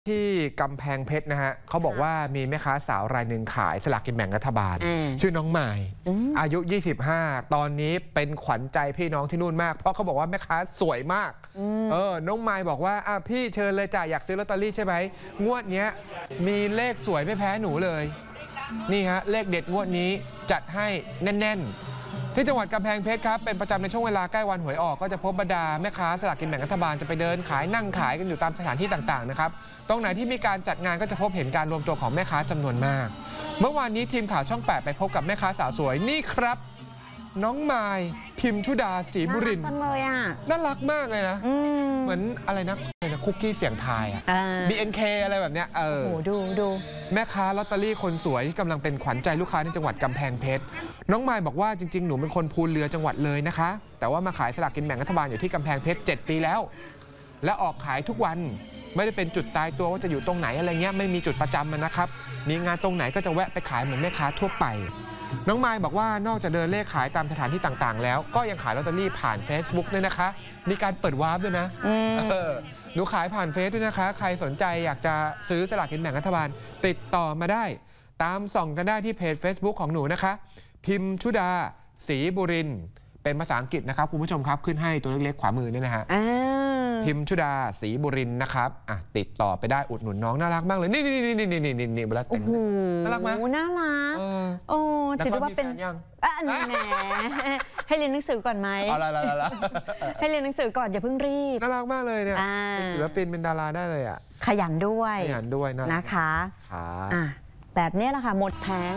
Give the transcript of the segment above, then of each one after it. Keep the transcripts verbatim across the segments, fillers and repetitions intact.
ที่กำแพงเพชรนะฮะเขาบอกว่ามีแม่ค้าสาวรายหนึ่งขายสลากกินแบ่งรัฐบาลชื่อน้องไม้อายุยี่สิบห้าตอนนี้เป็นขวัญใจพี่น้องที่นู่นมากเพราะเขาบอกว่าแม่ค้าสวยมากเออน้องไม้บอกว่าอ่ะพี่เชิญเลยจ้ะอยากซื้อลอตเตอรี่ใช่ไหมงวดเนี้ยมีเลขสวยไม่แพ้หนูเลยนี่ฮะเลขเด็ดงวดนี้จัดให้แน่นๆที่จังหวัดกำแพงเพชรครับเป็นประจำในช่วงเวลาใกล้วันหวยออกก็จะพบบรรดาแม่ค้าสลากกินแบ่งรัฐบาลจะไปเดินขายนั่งขายกันอยู่ตามสถานที่ต่างๆนะครับตรงไหนที่มีการจัดงานก็จะพบเห็นการรวมตัวของแม่ค้าจำนวนมากเมื่อวานนี้ทีมข่าวช่องแปดไปพบกับแม่ค้าสาวสวยนี่ครับน้องไม้พิมชุดาศรีบุรินทร์น่ารักจังเลยอ่ะน่ารักมากเลยนะเหมือนอะไรนะคุกกี้เสียงทายอ่ะ บี เอ็น เค อะไรแบบเนี้ยเออโอ้ดูดูแม่ค้าลอตเตอรี่คนสวยที่กำลังเป็นขวัญใจลูกค้าในจังหวัดกำแพงเพชรน้องไม้บอกว่าจริงๆหนูเป็นคนภูเรือจังหวัดเลยนะคะแต่ว่ามาขายสลากกินแบ่งรัฐบาลอยู่ที่กำแพงเพชรเจ็ดปีแล้วและออกขายทุกวันไม่ได้เป็นจุดตายตัวว่าจะอยู่ตรงไหนอะไรเงี้ยไม่มีจุดประจำนะครับมีงานตรงไหนก็จะแวะไปขายเหมือนแม่ค้าทั่วไปน้องไม้บอกว่านอกจากเดินเลขขายตามสถานที่ต่างๆแล้วก็ยังขายลอตเตอรี่ผ่าน Facebook ด้วยนะคะมีการเปิดวาร์ปด้วยนะเออหนูขายผ่านเฟซด้วยนะคะใครสนใจอยากจะซื้อสลากกินแบ่งรัฐบาลติดต่อมาได้ตามส่องกันได้ที่เพจ Facebook ของหนูนะคะพิมชุดาศรีบุรินทร์เป็นภาษาอังกฤษนะครับคุณผู้ชมครับขึ้นให้ตัวเล็กๆขวามือนี่นะฮะพิมชุดาศรีบุรินทร์นะครับอ่ะติดต่อไปได้อุดหนุนน้องน่ารักมากเลยนี่นี่นี่นี่นี่นี่นี่เวลาแต่งน่ารักไหมน่ารักโอ้ถือว่าเป็นอ่ะแหมให้เรียนหนังสือก่อนไหมอะไรอะไรให้เรียนหนังสือก่อนอย่าเพิ่งรีบน่ารักมากเลยเนี่ยเป็นศิลปินเป็นดาราได้เลยอ่ะขยันด้วยขยันด้วยนะคะอ่ะแบบนี้แหละค่ะหมดแผง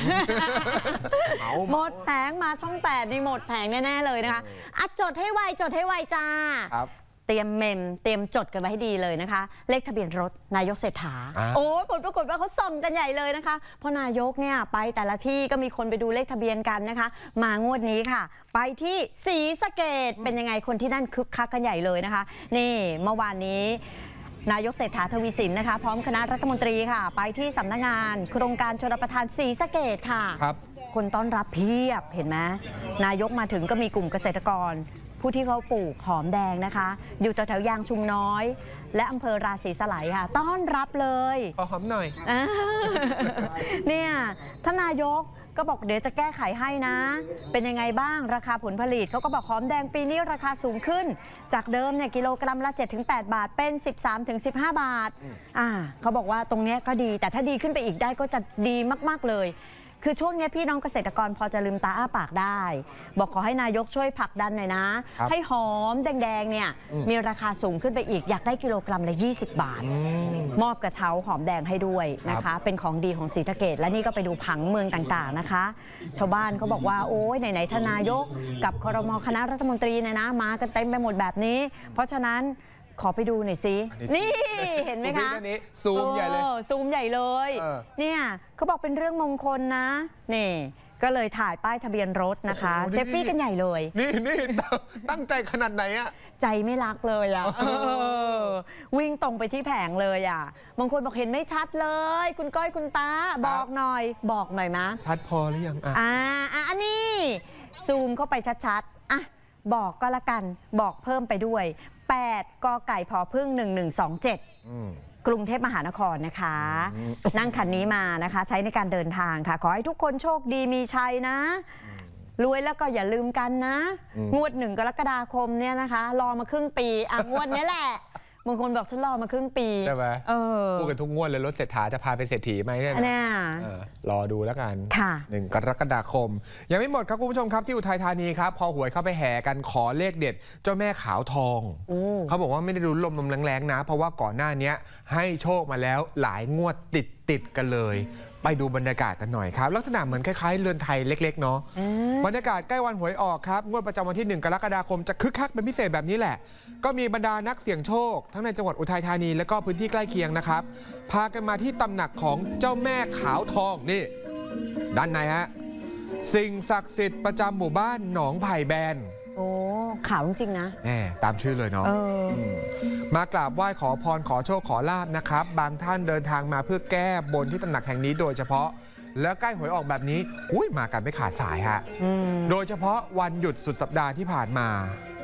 หมดแผงมาช่องแปดนี่หมดแผงแน่ๆเลยนะคะอ่ะจดให้ไวจดให้ไวจ้าเตรียมเมมเตรียมจดกันไว้ให้ดีเลยนะคะเลขทะเบียนรถนายกเศรษฐาโอ้ผลปรากฏว่าเขาส่งกันใหญ่เลยนะคะเพราะนายกเนี่ยไปแต่ละที่ก็มีคนไปดูเลขทะเบียนกันนะคะมางวดนี้ค่ะไปที่ศรีสะเกษเป็นยังไงคนที่นั่นคึกคักกันใหญ่เลยนะคะนี่เมื่อวานนี้นายกเศรษฐาทวีสินนะคะพร้อมคณะรัฐมนตรีค่ะไปที่สำนักงานโครงการชลประทานศรีสะเกษค่ะครับคนต้อนรับเพียบเห็นไหมนายกมาถึงก็มีกลุ่มเกษตรกรผู้ที่เขาปลูกหอมแดงนะคะอยู่แถวๆยางชุมน้อยและอำเภอราศีสไลค่ะต้อนรับเลยขอหอมหน่อยเนี่ยท่านนายกก็บอกเดี๋ยวจะแก้ไขให้นะเป็นยังไงบ้างราคาผลผลิตเขาก็บอกหอมแดงปีนี้ราคาสูงขึ้นจากเดิมเนี่ยกิโลกรัมละ เจ็ดถึงแปด บาทเป็น สิบสามถึงสิบห้า บาทอ่าเขาบอกว่าตรงนี้ก็ดีแต่ถ้าดีขึ้นไปอีกได้ก็จะดีมากๆเลยคือช่วงนี้พี่น้องเกษตรกรพอจะลืมตาอ้าปากได้บอกขอให้นายกช่วยผลักดันหน่อยนะให้หอมแดงๆเนี่ยมีราคาสูงขึ้นไปอีกอยากได้กิโลกรัมละยี่สิบบาทมอบกระเช้าหอมแดงให้ด้วยนะคะเป็นของดีของศรีสะเกษและนี่ก็ไปดูผังเมืองต่างๆนะคะชาวบ้านเขาบอกว่าโอ้ยไหนๆทนายกกับครม.คณะรัฐมนตรีเนี่ยนะมากันเต็มไปหมดแบบนี้เพราะฉะนั้นขอไปดูหน่อยสินี่เห็นไหมคะซูมใหญ่เลยซูมใหญ่เลยเนี่ยเขาบอกเป็นเรื่องมงคลนะนี่ก็เลยถ่ายป้ายทะเบียนรถนะคะเซฟฟี่กันใหญ่เลยนี่นี่ตั้งใจขนาดไหนอะใจไม่รักเลยอะวิ่งตรงไปที่แผงเลยอะบางคนบอกเห็นไม่ชัดเลยคุณก้อยคุณตาบอกหน่อยบอกหน่อยมะชัดพอหรือยังอ่ะอ่าอันนี้ซูมเข้าไปชัดๆอ่ะบอกก็แล้วกันบอกเพิ่มไปด้วยแปดกไก่พพึ่งหนึ่งหนึ่งสองเจ็ดกรุงเทพมหานครนะคะนั่งคันนี้มานะคะใช้ในการเดินทางค่ะขอให้ทุกคนโชคดีมีชัยนะรวยแล้วก็อย่าลืมกันนะงวดหนึ่งกรกฎาคมเนี่ยนะคะรอมาครึ่งปีอ่ะงวดนี้แหละบางคนบอกฉันรอมาครึ่งปีใช่ไหมพูดกันทุกงวดเลยรถเศรษฐาจะพาไปเศรษฐีไหมเนี่ยรอดูแล้วกันหนึ่งกรกฎาคมยังไม่หมดครับคุณผู้ชมครับที่อุทัยธานีครับพอหวยเข้าไปแห่กันขอเลขเด็ดเจ้าแม่ขาวทองเขาบอกว่าไม่ได้รุนลมลมแรงๆนะเพราะว่าก่อนหน้านี้ให้โชคมาแล้วหลายงวดติดติดกันเลยไปดูบรรยากาศกันหน่อยครับลักษณะเหมือนคล้ายๆเรือนไทยเล็กๆเนาะบรรยากาศใกล้วันหวยออกครับงวดประจำวันที่หนึ่งกรกฎาคมจะคึกคักเป็นพิเศษแบบนี้แหละก็มีบรรดานักเสี่ยงโชคทั้งในจังหวัดอุทัยธานีและก็พื้นที่ใกล้เคียงนะครับพากันมาที่ตำหนักของเจ้าแม่ขาวทองนี่ด้านในฮะสิ่งศักดิ์สิทธิ์ประจำหมู่บ้านหนองไผ่แบนโอ้ขาวจริงๆนะแหมตามชื่อเลยเนาะมากราบไหว้ขอพรขอโชคขอลาภนะครับบางท่านเดินทางมาเพื่อแก้บนที่ตำหนักแห่งนี้โดยเฉพาะแล้วใกล้หวยออกแบบนี้อุ้ยมากันไม่ขาดสายฮะโดยเฉพาะวันหยุดสุดสัปดาห์ที่ผ่านมา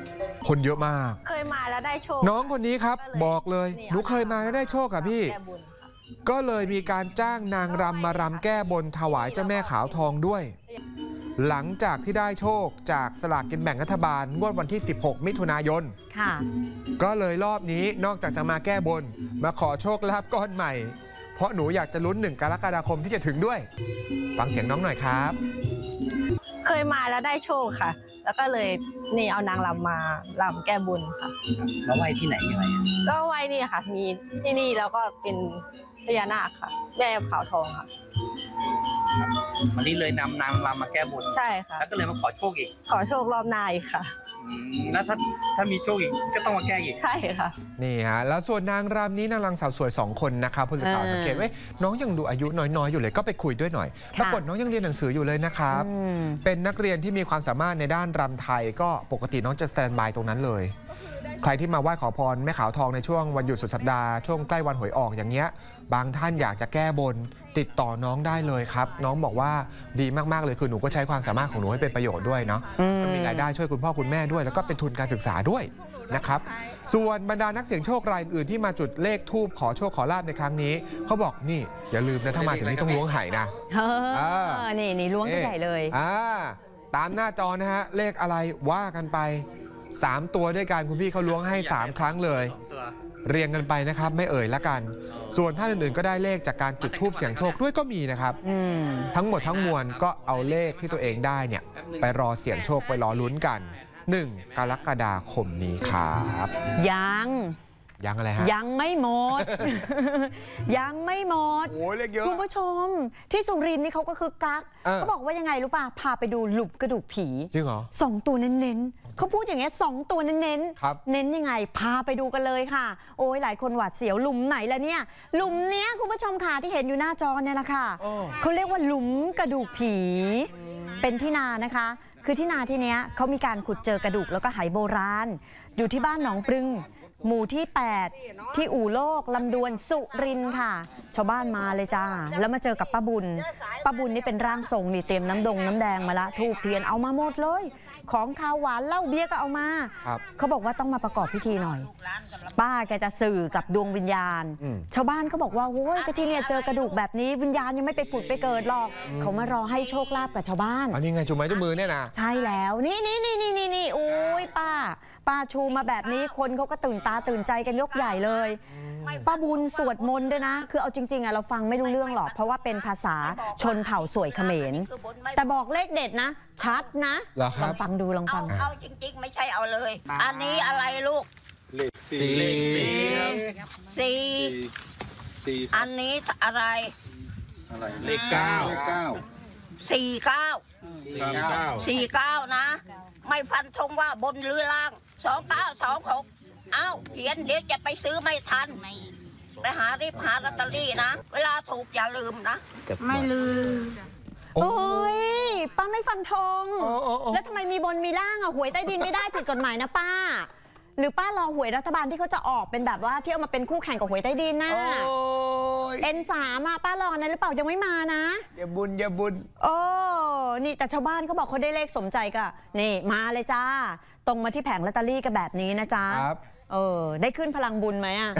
คนเยอะมากเคยมาแล้วได้โชคน้องคนนี้ครับบอกเลยหนูเคยมาแล้วได้โชคกับพี่ก็เลยมีการจ้างนางรำมารำแก้บนถวายเจ้าแม่ขาวทองด้วยหลังจากที่ได้โชคจากสลากกินแบ่งรัฐบาลงวดวันที่สิบหกมิถุนายนค่ะก็เลยรอบนี้นอกจากจะมาแก้บนมาขอโชคลาภก้อนใหม่เพราะหนูอยากจะลุ้นหนึ่งกรกฎาคมที่จะถึงด้วยฟังเสียงน้องหน่อยครับเคยมาแล้วได้โชคค่ะแล้วก็เลยนี่เอานางรำมารำแก้บุญค่ะแล้วไหว้ที่ไหนยังไงก็ไหว้นี่ค่ะมีที่นี่แล้วก็เป็นพญานาคค่ะแม่ขาวทองค่ะวันนี้เลยนำนางรำมาแก้บนใช่ค่ะแล้วก็เลยมาขอโชคอีกขอโชครอบหน้าอีกค่ะแล้วถ้าถ้ามีโชคอีกก็ต้องมาแก้อีกใช่ค่ะนี่ฮะแล้วส่วนนางรำนี้นางรำสาวสวยสองคนนะครับผู้สื่อข่าวสังเกตว่าน้องยังดูอายุน้อยๆอยู่เลยก็ไปคุยด้วยหน่อยปรากฏน้องยังเรียนหนังสืออยู่เลยนะครับเป็นนักเรียนที่มีความสามารถในด้านรำไทยก็ปกติน้องจะสแตนบายตรงนั้นเลยใครที่มาไหว้ขอพรแม่ขาวทองในช่วงวันหยุดสุดสัปดาห์ช่วงใกล้วันหวยออกอย่างเงี้ยบางท่านอยากจะแก้บนติดต่อน้องได้เลยครับน้องบอกว่าดีมากๆเลยคือหนูก็ใช้ความสามารถของหนูให้เป็นประโยชน์ด้วยเนาะมีรายได้ช่วยคุณพ่อคุณแม่ด้วยแล้วก็เป็นทุนการศึกษาด้วยนะครับส่วนบรรดานักเสี่ยงโชครายอื่นที่มาจุดเลขทูบขอโชคขอลาภในครั้งนี้เขาบอกนี่อย่าลืมนะถ้ามาถึงนี่ต้องล้วงไหนะเออนี่นี่ล้วงใหญ่เลยอ่าตามหน้าจอนะฮะเลขอะไรว่ากันไปสามตัวด้วยกันคุณพี่เขาล้วงให้สามครั้งเลยเรียงกันไปนะครับไม่เอ่ยละกันส่วนท่านอื่นๆก็ได้เลขจากการจุดธูปเสี่ยงโชคด้วยก็มีนะครับทั้งหมดทั้งมวลก็เอาเลขที่ตัวเองได้เนี่ยไปรอเสี่ยงโชคไปรอลุ้นกันหนึ่งกรกฎาคมนี้ครับยังยังอะไรฮะยังไม่หมดยังไม่หมดโอ้ยเลขเยอะคุณผู้ชมที่สุรินทร์นี่เขาก็คือกักเขาบอกว่ายังไงรู้ป่ะพาไปดูหลุมกระดูกผีจริงเหรอสองตัวเน้นๆเขาพูดอย่างเงี้ยสองตัวเน้นๆเน้นยังไงพาไปดูกันเลยค่ะโอ้ยหลายคนหวาดเสียวหลุมไหนละเนี่ยหลุมเนี้ยคุณผู้ชมค่ะที่เห็นอยู่หน้าจอเนี่ยแหละค่ะเขาเรียกว่าหลุมกระดูกผีเป็นที่นานะคะคือที่นาที่เนี้ยเขามีการขุดเจอกระดูกแล้วก็ไหโบราณอยู่ที่บ้านหนองปรึงหมู่ที่แปดที่อู่โลกลำดวนสุรินทร์ค่ะชาวบ้านมาเลยจ้าแล้วมาเจอกับป้าบุญป้าบุญนี่เป็นร่างทรงนี่เตรียมน้ำดงน้ำแดงมาละธูปเทียนเอามาหมดเลยของคาวหวานเหล้าเบียร์ก็เอามาเขาบอกว่าต้องมาประกอบพิธีหน่อยป้าแกจะสื่อกับดวงวิญญาณชาวบ้านก็บอกว่าโอ้ยก็ที่เนี่ยเจอกระดูกแบบนี้วิญญาณยังไม่ไปผุดไปเกิดหรอกเขามารอให้โชคลาภกับชาวบ้านอันนี้ไงจุ่มไม้จุ่มมือเนี่ยนะใช่แล้วนี่นี่นี่นี่นี่นี่โอ้ยป้าป้าชูมาแบบนี้คนเขาก็ตื่นตาตื่นใจกันยกใหญ่เลยป้าบุญสวดมนต์ด้วยนะคือเอาจริงๆอะเราฟังไม่รู้เรื่องหรอกเพราะว่าเป็นภาษาชนเผ่าสวยเขมรแต่บอกเลขเด็ดนะชัดนะลองฟังดูลองฟังเอาจริงๆไม่ใช่เอาเลยอันนี้อะไรลูกเลขสี่เลขสี่สี่สี่อันนี้อะไรอะไรเลขเก้าเลขเก้าสี่เก้าสี่เก้าสี่เก้านะไม่ฟันธงว่าบนหรือล่างสองเก้าสองหกอ้าวเขียนเดี๋ยวจะไปซื้อไม่ทันไปหารีบหาลอตเตอรี่นะเวลาถูกอย่าลืมนะไม่ลืมโอ้ยป้าไม่ฟันธงแล้วทำไมมีบนมีล่างอ่ะหวยใต้ดินไม่ได้ผิดกฎหมายนะป้าหรือป้ารอหวยรัฐบาลที่เขาจะออกเป็นแบบว่าที่เอามาเป็นคู่แข่งกับหวยใต้ดินน่ะเอ็นสามอ่ะป้ารอนั้นหรือเปล่ายังไม่มานะอย่าบุญอย่าบุญโอ้นี่แต่ชาวบ้านเขาบอกเขาได้เลขสมใจก็นี่มาเลยจ้าตรงมาที่แผงลอตเตอรี่กันแบบนี้นะจ๊ะเออได้ขึ้นพลังบุญไหมอ่ะ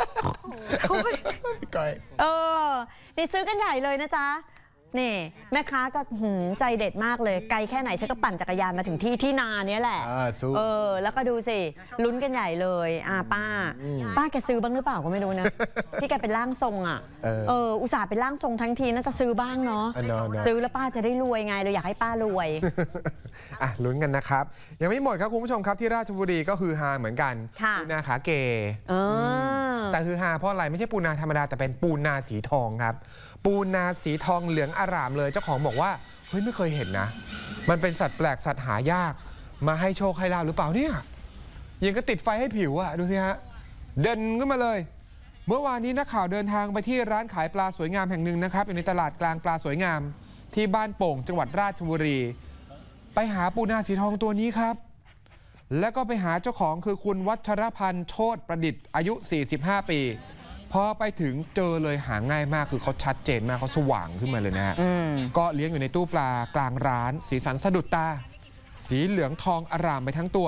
เออนี่ซื้อกันใหญ่เลยนะจ๊ะนี่แม่ค้าก็หืมใจเด็ดมากเลยไกลแค่ไหนฉันก็ปั่นจักรยานมาถึงที่ที่นาเนี้ยแหละเออแล้วก็ดูสิลุ้นกันใหญ่เลยอ่าป้าป้าแกซื้อบ้างหรือเปล่าก็ไม่รู้นะที่แกเป็นร่างทรงอ่ะเอออุตส่าห์เป็นร่างทรงทั้งทีน่าจะซื้อบ้างเนาะซื้อแล้วป้าจะได้รวยไงเราอยากให้ป้ารวยอ่ะลุ้นกันนะครับยังไม่หมดครับคุณผู้ชมครับที่ราชบุรีก็คือฮาเหมือนกันปูนาขาเกแต่คือฮาเพราะอะไรไม่ใช่ปูนาธรรมดาแต่เป็นปูนาสีทองครับปูนาสีทองเหลืองอร่ามเลยเจ้าของบอกว่าเฮ้ยไม่เคยเห็นนะมันเป็นสัตว์แปลกสัตว์หายากมาให้โชคให้ลาภหรือเปล่าเนี่ยยังก็ติดไฟให้ผิวอะดูสิฮะเด่นขึ้นมาเลยเมื่อวานนี้นักข่าวเดินทางไปที่ร้านขายปลาสวยงามแห่งหนึ่งนะครับอยู่ในตลาดกลางปลาสวยงามที่บ้านโป่งจังหวัดราชบุรีไปหาปูนาสีทองตัวนี้ครับแล้วก็ไปหาเจ้าของคือคุณวัชรพันธ์โชติประดิษฐ์อายุสี่สิบห้าปีพอไปถึงเจอเลยหาง่ายมากคือเขาชัดเจนมากเขาสว่างขึ้นมาเลยนะฮะก็เลี้ยงอยู่ในตู้ปลากลางร้านสีสันสะดุดตาสีเหลืองทองอร่ามไปทั้งตัว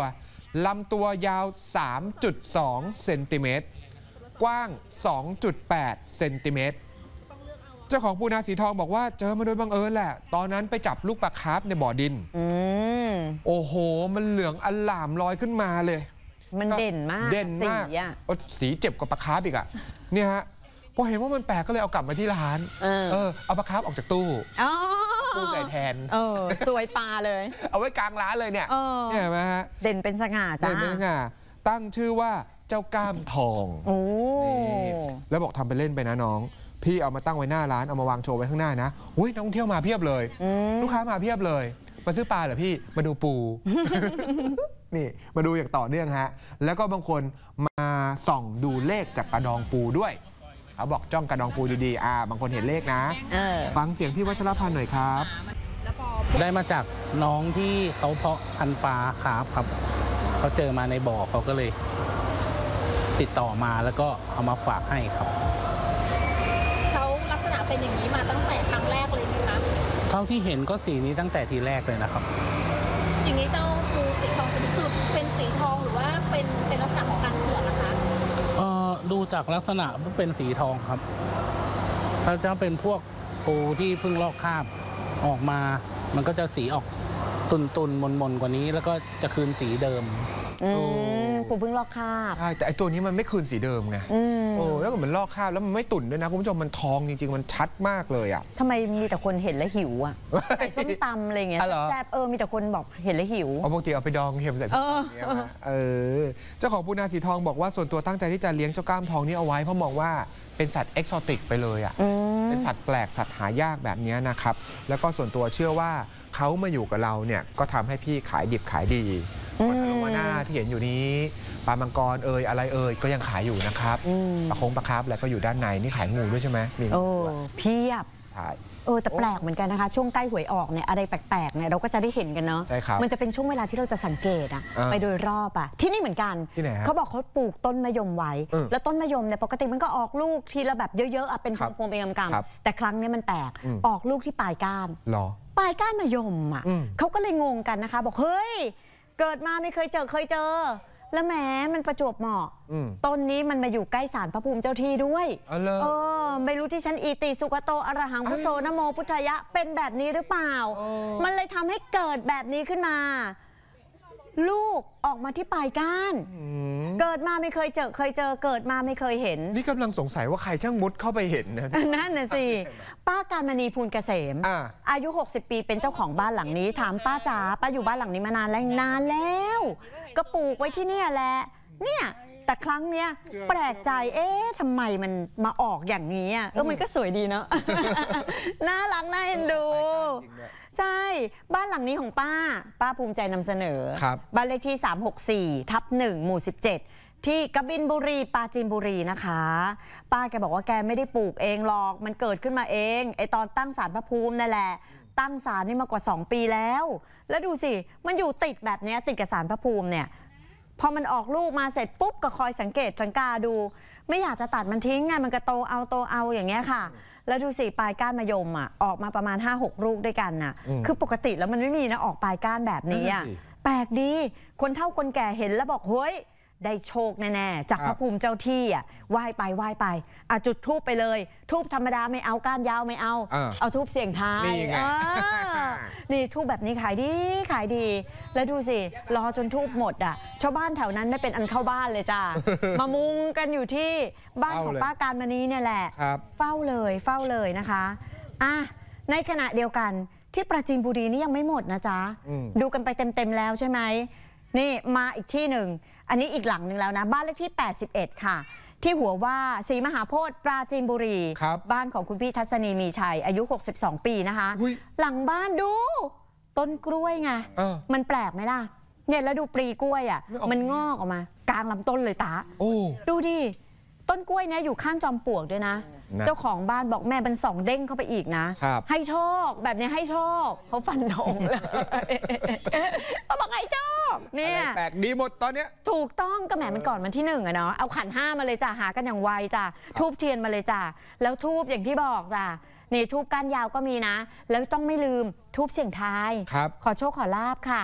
ลำตัวยาว สามจุดสอง เซนติเมตรกว้าง สองจุดแปด เซนติเมตรเจ้าของปูนาสีทองบอกว่าเจอมาโดยบังเอิญแหละตอนนั้นไปจับลูกปลาคาร์ฟในบ่อดินโอ้โหมันเหลืองอลามลอยขึ้นมาเลยมันเด่นมากเด่นมากสีเจ็บกว่าปลาคาร์ฟอีกอะเนี่ยฮะพอเห็นว่ามันแปลกก็เลยเอากลับมาที่ร้านเออเออเอาปลาคาร์ฟออกจากตู้ตู้ใส่แทนเออสวยปลาเลยเอาไว้กลางร้านเลยเนี่ยเนี่ยไหมฮะเด่นเป็นสง่าจ้าเด่นเป็นสง่าตั้งชื่อว่าเจ้าก้ามทองโอ้แล้วบอกทำไปเล่นไปนะน้องพี่เอามาตั้งไว้หน้าร้านเอามาวางโชว์ไว้ข้างหน้านะอุ้ยนักท่องเที่ยวมาเพียบเลยลูกค้ามาเพียบเลยมาซื้อปลาเหรอพี่มาดูปูนี่มาดูอย่างต่อเนื่องฮะแล้วก็บางคนมาส่องดูเลขจากกระดองปูด้วยเขาบอกจ้องกระดองปูดีๆอ่าบางคนเห็นเลขนะฟังเสียงพี่วัชรพันธ์หน่อยครับได้มาจากน้องที่เขาเพาะพันธุ์ปลาคาร์ฟครับเขาเจอมาในบ่อเขาก็เลยติดต่อมาแล้วก็เอามาฝากให้ครับเขาลักษณะเป็นอย่างนี้มาตั้งแต่ครั้งแรกเลยไหมคะเท่าที่เห็นก็สีนี้ตั้งแต่ทีแรกเลยนะครับอย่างนี้เจ้าปูสีทองตัวนี้คือเป็นสีทองหรือว่าเป็นเป็นลักษณะของการเผือกนะคะเอ่อดูจากลักษณะเป็นสีทองครับถ้าจะเป็นพวกปูที่เพิ่งลอกคราบออกมามันก็จะสีออกตุนตุนมนมนกว่านี้แล้วก็จะคืนสีเดิมปูเพิ่งลอกคราบใช่แต่ไอตัวนี้มันไม่คืนสีเดิมไงโอ้แล้วก็เหมือนลอกคราบแล้วมันไม่ตุ่นด้วยนะคุณผู้ชมมันทองจริงๆมันชัดมากเลยอ่ะทำไมมีแต่คนเห็นแล้วหิวอ่ะใส่ส้มตำอะไรเงี้ยแซ่บเออมีแต่คนบอกเห็นแล้วหิวเอาปกติเอาไปดองเค็มใส่ส้มตำเออเจ้าของปูนาสีทองบอกว่าส่วนตัวตั้งใจที่จะเลี้ยงเจ้าก้ามทองนี้เอาไว้เพราะมองว่าเป็นสัตว์เอกโซติกไปเลยอ่ะเป็นสัตว์แปลกสัตว์หายากแบบนี้นะครับแล้วก็ส่วนตัวเชื่อว่าเขามาอยู่กับเราเนี่ยก็ทำให้พี่ขายดิบขายดีปลาโลมาน่าที่เห็นอยู่นี้ปลามังกรเอ่ยอะไรเอ่ยก็ยังขายอยู่นะครับปลาคงปลาคาร์ฟแล้วก็อยู่ด้านในนี่ขายงูด้วยใช่ไหมมีงูเพียบเออแต่แปลกเหมือนกันนะคะช่วงใกล้หวยออกเนี่ยอะไรแปลกๆเนี่ยเราก็จะได้เห็นกันเนาะใช่ครับมันจะเป็นช่วงเวลาที่เราจะสังเกตอะไปโดยรอบอะที่นี่เหมือนกันที่ไหนเขาบอกเขาปลูกต้นมะยมไว้แล้วต้นมะยมเนี่ยปกติมันก็ออกลูกทีละแบบเยอะๆอะเป็นพวงๆเป็นกำๆแต่ครั้งนี้มันแปลกออกลูกที่ปลายก้านหรอปลายก้านมะยมอ่ะเขาก็เลยงงกันนะคะบอกเฮ้ยเกิดมาไม่เคยเจอเคยเจอแล้วแหมมันประจวบเหมาะต้นนี้มันมาอยู่ใกล้ศาลพระภูมิเจ้าที่ด้วยเออไม่รู้ที่ฉันอีติสุกโตอรหังพุทโธนะโมพุทธายะเป็นแบบนี้หรือเปล่ามันเลยทำให้เกิดแบบนี้ขึ้นมาลูกออกมาที่ปลายก้านเกิดมาไม่เคยเจอเคยเจอเกิดมาไม่เคยเห็นนี่กำลังสงสัยว่าใครช่างมุดเข้าไปเห็นนะนั่นน่ะสิป้าการมณีภูลเกษม อ, อายุหกสิบปีเป็นเจ้าของบ้านหลังนี้ถามป้าจ๋าป้าอยู่บ้านหลังนี้มานานแล้วนานแล้วก็ปลูกไว้ที่นี่แหละเนี่ยแต่ครั้งเนี้ยแปลกใจเอ๊ะทำไมมันมาออกอย่างนี้อ่ะเออมันก็สวยดีเนาะน่ารักน่าเอ็นดูใช่บ้านหลังนี้ของป้าป้าภูมิใจนำเสนอบ้านเลขที่สามหกสี่ทับหนึ่งหมู่สิบเจ็ดที่กบินบุรีปราจีนบุรีนะคะป้าแกบอกว่าแกไม่ได้ปลูกเองหรอกมันเกิดขึ้นมาเองไอตอนตั้งศาลพระภูมินั่นแหละตั้งศาลนี่มากว่าสองปีแล้วแล้วดูสิมันอยู่ติดแบบนี้ติดกับศาลพระภูมิเนี่ยพอมันออกลูกมาเสร็จปุ๊บก็คอยสังเกตสังกาดูไม่อยากจะตัดมันทิ้งไงมันก็โตเอาโตเอาอย่างเงี้ยค่ะแล้วดูสิปลายก้านมะยมอ่ะออกมาประมาณ ห้าหก ลูกด้วยกันน่ะคือปกติแล้วมันไม่มีนะออกปลายก้านแบบนี้อ่ะแปลกดีคนเฒ่าคนแก่เห็นแล้วบอกเฮ้ยได้โชคแน่ๆจากพระภูมิเจ้าที่อ่ะไหว้ไปไหว้ไปอ่ะจุดธูปไปเลยธูปธรรมดาไม่เอาก้านยาวไม่เอาเอาธูปเสียงทายนี่ธูปแบบนี้ขายดีขายดีแล้วดูสิรอจนธูปหมดอ่ะชาวบ้านแถวนั้นไม่เป็นอันเข้าบ้านเลยจ้ามามุงกันอยู่ที่บ้านของป้าการมณีเนี่ยแหละเฝ้าเลยเฝ้าเลยนะคะอ่ะในขณะเดียวกันที่ปราจีนบุรีนี่ยังไม่หมดนะจ๊ะดูกันไปเต็มๆแล้วใช่ไหมนี่มาอีกที่หนึ่งอันนี้อีกหลังหนึ่งแล้วนะบ้านเลขที่แปดสิบเอ็ดค่ะที่หัวว่าศรีมหาโพธิ์ปราจีนบุรีบ้านของคุณพี่ทัศนีมีชัยอายุหกสิบสองปีนะคะหลังบ้านดูต้นกล้วยไงมันแปลกไหมล่ะเนี่ยแล้วดูปลีกล้วยอ่ะมันงอกออกมากลางลำต้นเลยตาดูดิต้นกล้วยเนี่ยอยู่ข้างจอมปลวกด้วยนะเจ้าของบ้านบอกแม่เป็นสองเด้งเข้าไปอีกนะให้โชคแบบนี้ให้โชคเขาฟันธงเลยเขาบอกให้โชคเนี่ยแปลกดีหมดตอนเนี้ยถูกต้องก็แหมมันก่อนวันที่หนึ่งอะเนาะเอาขันห้ามาเลยจ้ะหากันอย่างไวจ้ะทูบเทียนมาเลยจ้ะแล้วทูบอย่างที่บอกจ้ะนี่ทูบก้านยาวก็มีนะแล้วต้องไม่ลืมทูบเสียงทายขอโชคขอลาบค่ะ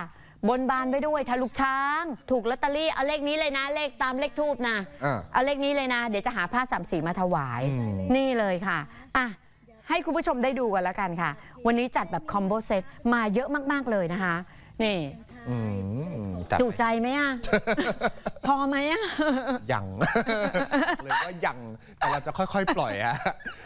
บนบานไปด้วยถ้าลูกช้างถูกลอตเตอรี่เอาเลขนี้เลยนะเลขตามเลขทูบนะอ่าเอาเลขนี้เลยนะเดี๋ยวจะหาผ้าสามสีมาถวายอืมนี่เลยค่ะอ่ะให้คุณผู้ชมได้ดูกันแล้วกันค่ะ วันนี้จัดแบบคอมโบเซตมาเยอะมากๆเลยนะคะนี่อืมจัดจุใจไหมอ่ะ พอไหมอ่ะยัง เลยว่ายังแต่เราจะค่อยๆ ปล่อยอะ